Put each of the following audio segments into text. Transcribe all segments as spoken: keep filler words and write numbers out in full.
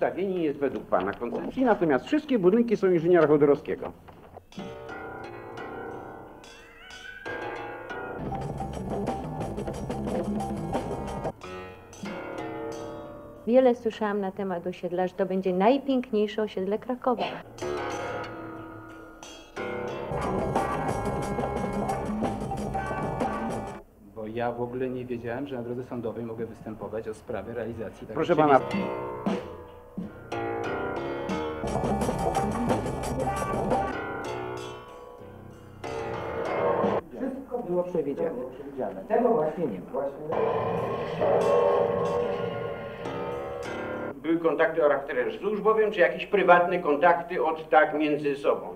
ustawienie jest według pana koncepcji, natomiast wszystkie budynki są inżyniera Chodorowskiego. Wiele słyszałam na temat osiedla, że to będzie najpiękniejsze osiedle Krakowa. Bo ja w ogóle nie wiedziałem, że na drodze sądowej mogę występować o sprawę realizacji tego. Proszę pana. Wszystko było przewidziane. Tego właśnie nie ma. Były kontakty o charakterze służbowym, czy jakieś prywatne kontakty od tak między sobą?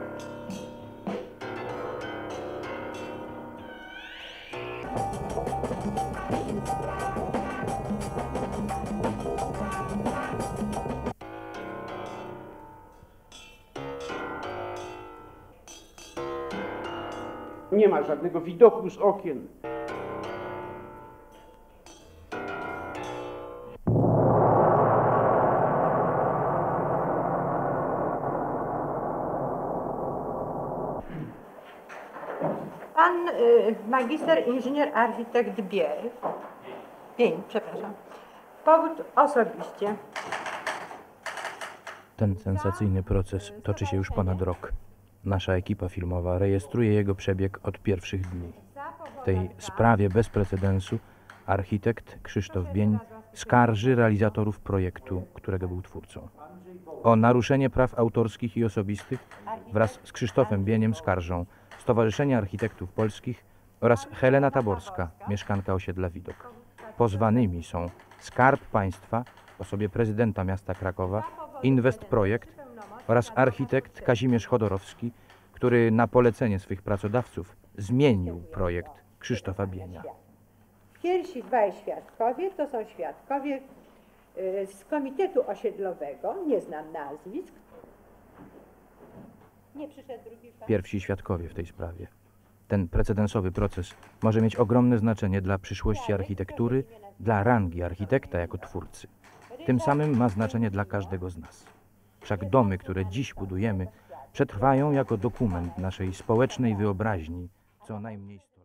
Nie ma żadnego widoku z okien. Pan y, magister inżynier architekt Biel, Bień, przepraszam, powód osobiście. Ten sensacyjny proces toczy się już ponad rok. Nasza ekipa filmowa rejestruje jego przebieg od pierwszych dni. W tej sprawie bez precedensu architekt Krzysztof Bień skarży realizatorów projektu, którego był twórcą. O naruszenie praw autorskich i osobistych wraz z Krzysztofem Bieniem skarżą Stowarzyszenie Architektów Polskich oraz Helena Taborska, mieszkanka osiedla Widok. Pozwanymi są Skarb Państwa w osobie prezydenta miasta Krakowa, Invest Projekt oraz architekt Kazimierz Chodorowski, który na polecenie swych pracodawców zmienił projekt Krzysztofa Bienia. Pierwsi dwaj świadkowie to są świadkowie y, z Komitetu Osiedlowego, nie znam nazwisk. Nie przyszedł drugi pan. Pierwsi świadkowie w tej sprawie. Ten precedensowy proces może mieć ogromne znaczenie dla przyszłości architektury, dla rangi architekta jako twórcy. Tym samym ma znaczenie dla każdego z nas. Wszak domy, które dziś budujemy, przetrwają jako dokument naszej społecznej wyobraźni co najmniej